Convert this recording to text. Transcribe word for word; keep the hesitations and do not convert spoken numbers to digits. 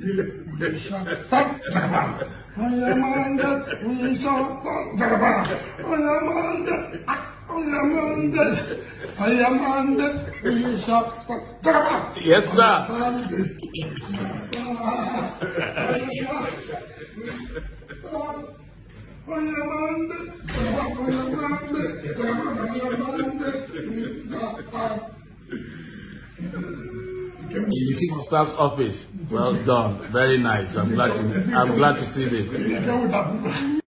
we shall stop. I am under, we shall stop. I am under, I am under, I am under, we shall stop. Yes, sir. The Chief of Staff's office. Well done. Very nice. I'm glad to I'm glad to see this.